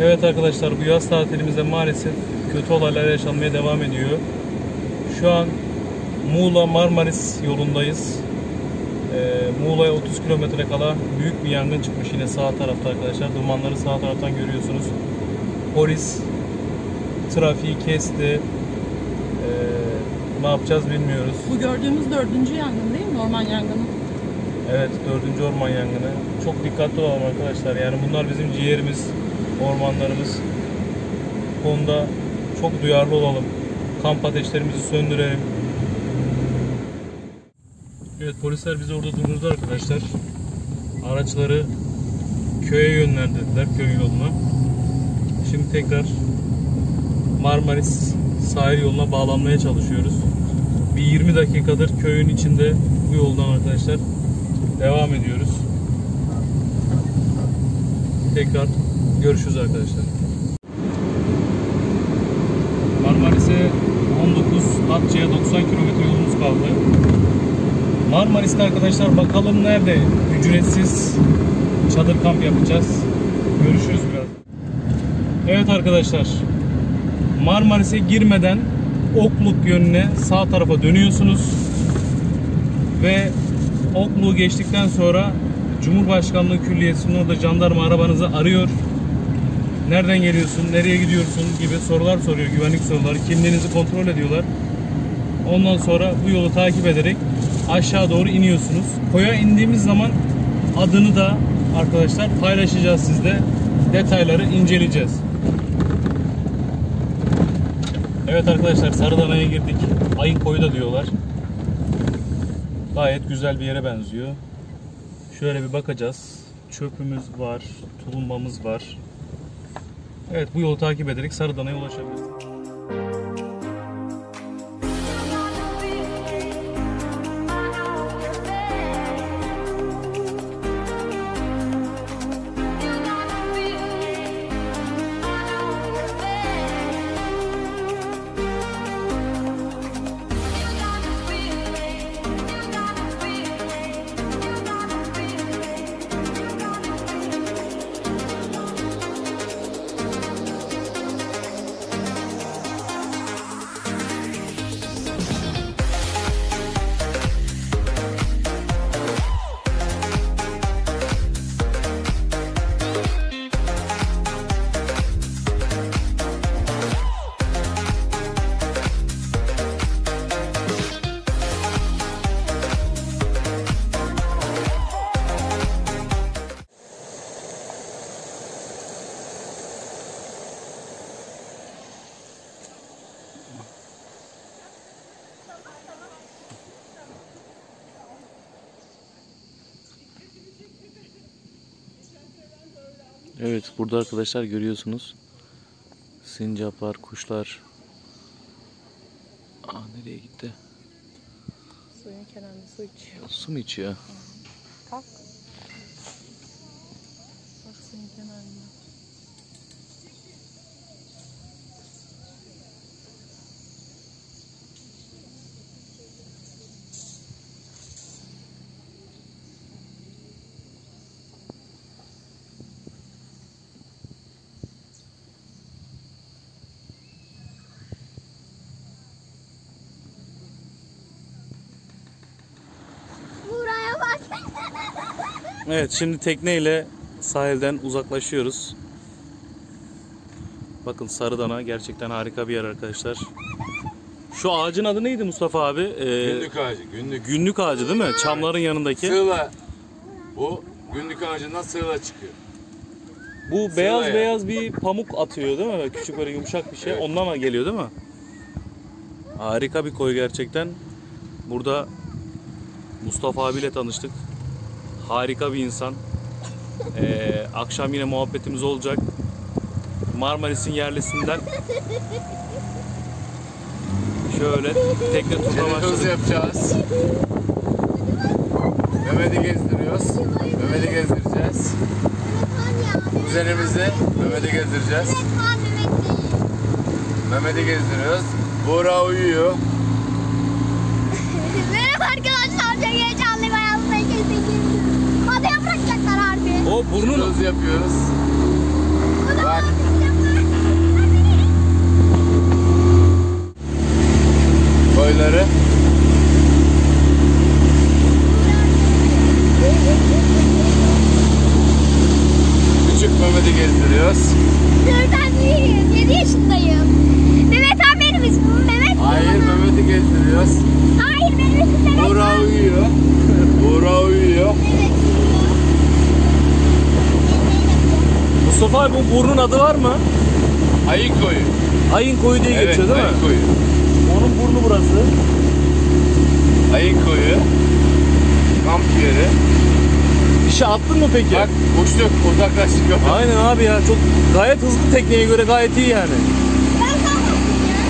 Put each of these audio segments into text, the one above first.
Evet arkadaşlar, bu yaz tatilimizde maalesef kötü olaylar yaşanmaya devam ediyor. Şu an Muğla Marmaris yolundayız. Muğla'ya 30 kilometre kala büyük bir yangın çıkmış yine sağ tarafta arkadaşlar. Dumanları sağ taraftan görüyorsunuz. Polis trafiği kesti. Ne yapacağız bilmiyoruz. Bu gördüğümüz 4. yangın değil mi? Orman yangını. Evet, 4. orman yangını. Çok dikkatli olalım arkadaşlar. Yani bunlar bizim ciğerimiz, ormanlarımız. Bu konuda çok duyarlı olalım. Kamp ateşlerimizi söndürelim. Evet, polisler bizi orada durdurdu arkadaşlar. Araçları köye yönlendirdiler, köy yoluna. Şimdi tekrar Marmaris sahil yoluna bağlanmaya çalışıyoruz. Bir 20 dakikadır köyün içinde bu yoldan arkadaşlar devam ediyoruz. Tekrar görüşürüz arkadaşlar. Marmaris'e 19, Datça'ya 90 kilometre yolumuz kaldı. Marmaris'te arkadaşlar bakalım nerede ücretsiz çadır kamp yapacağız. Görüşürüz biraz. Evet arkadaşlar, Marmaris'e girmeden Okluk yönüne sağ tarafa dönüyorsunuz ve Okluk'u geçtikten sonra Cumhurbaşkanlığı Külliyesi'nin orada jandarma arabanızı arıyor. Nereden geliyorsun, nereye gidiyorsun gibi sorular soruyor, güvenlik soruları. Kimliğinizi kontrol ediyorlar. Ondan sonra bu yolu takip ederek aşağı doğru iniyorsunuz. Koya indiğimiz zaman adını da arkadaşlar paylaşacağız sizle. Detayları inceleyeceğiz. Evet arkadaşlar, Sarıdana'ya girdik. Ayın koyu da diyorlar. Gayet güzel bir yere benziyor. Şöyle bir bakacağız. Çöpümüz var, tulumbamız var. Evet, bu yolu takip ederek Sarıdana'ya ulaşabiliriz. Evet, burada arkadaşlar görüyorsunuz sincaplar, kuşlar. Nereye gitti? Suyun kenarında su içiyor. Su mu içiyor? Kalk. Bak suyun kenarında. Evet, şimdi tekneyle sahilden uzaklaşıyoruz. Bakın, Sarıdana gerçekten harika bir yer arkadaşlar. Şu ağacın adı neydi Mustafa abi? Günlük ağacı. Günlük ağacı değil mi? Çamların yanındaki. Sığla. Bu günlük ağacından sığla çıkıyor. Bu Sığla beyaz yani. beyaz bir pamuk atıyor değil mi? Küçük böyle yumuşak bir şey. Evet. Ondan mı geliyor değil mi? Harika bir koy gerçekten. Burada Mustafa abiyle tanıştık. Harika bir insan. Akşam yine muhabbetimiz olacak. Marmaris'in yerlisinden şöyle tekne turuna Hız başladık. yapacağız. Mehmet'i gezdiriyoruz. Mehmet'i gezdireceğiz. Kuzenimizi Mehmet'i gezdireceğiz. Mehmet'i gezdiriyoruz. Buğra uyuyor. Merhaba arkadaşlar, çok heyecanlıyım, hayatımda ilk kez. Adaya bırakacaklar harbi. O burnun Hız yapıyoruz. Bak. Koyları. Küçük Mehmet'i gezdiriyoruz. Dur ben büyüğüm. 7 yaşındayım. Mehmet abi benim ismim. Mehmet. Hayır, Mehmet'i gezdiriyoruz. Hayır benim ismim Mehmet. Buğra uyuyor. Buğra uyuyor. Evet. Mustafa abi bu burnun adı var mı? Ayın koyu. Ayın koyu diye Evet, geçiyor değil ayın mi? koyu. Onun burnu burası. Ayın koyu. Kamp yeri. Bir şey attın mı peki? Bak uçtuk, uzaklaştık. Aynen abi ya, çok gayet hızlı, tekneye göre gayet iyi yani. Ben kalmasın ya.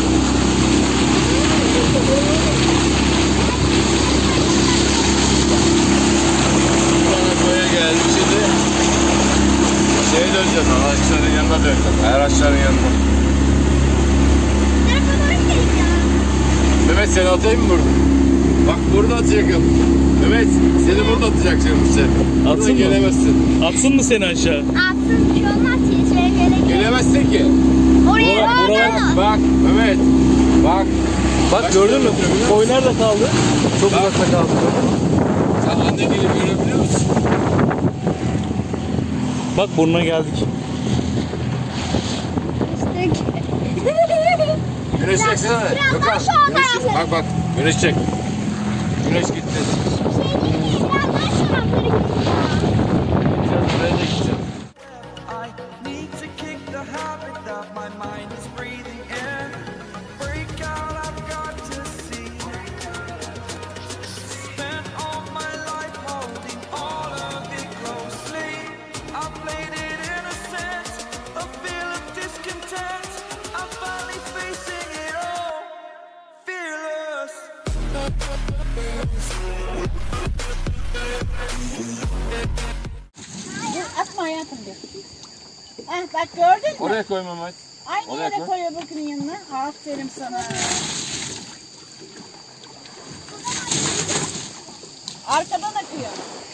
Sonra koya geldik şimdi. Şeye döneceğiz, araçların yanına döneceğiz. Araçların yanına. Telefonu açmayacağım. Mehmet seni atayım mı burada? Bak burada atacağım. Mehmet seni burada atacağım işte. Buradan Atsın mı? gelemezsin. Atsın mı seni aşağı? Atsın bir şey olmaz. Şeye gerek. Gelemezsin ki. Oraya Bak, bak Mehmet. Bak. Bak Kaç gördün mü? kilometre biliyor musun? Koy nerede kaldı? Çok Bak. uzakta kaldı. Sen anne gelip görebiliyor musun? Bak burnuna geldik. Güneş çeksene. biraz Gökhan, daha şu güneş çek. tarafa. Bak bak. Güneş çek. Güneş gitti. Biraz daha şu tarafları Gideceğiz, buraya da gideceğiz. I need to kick the habit that my mind is breathing in. Break out, I've got to see. Spent all my life holding all of it closely. I played it innocent, a feel of discontent. I'm finally facing it all, fearless. Atma hayatım diyor. Bak gördün mü? Oraya koy Mehmet. Aynı oraya yere koy. koy bakın yanına. Aferin sana. Arkadan akıyor.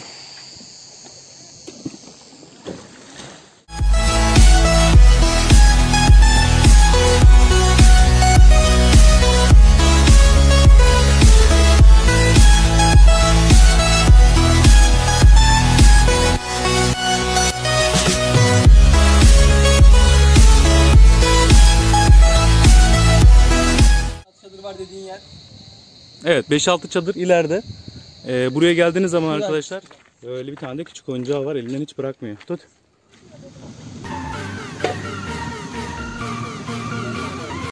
Evet, 5-6 çadır ileride. Buraya geldiğiniz zaman arkadaşlar böyle bir tane de küçük oyuncağı var, elinden hiç bırakmıyor. Tut.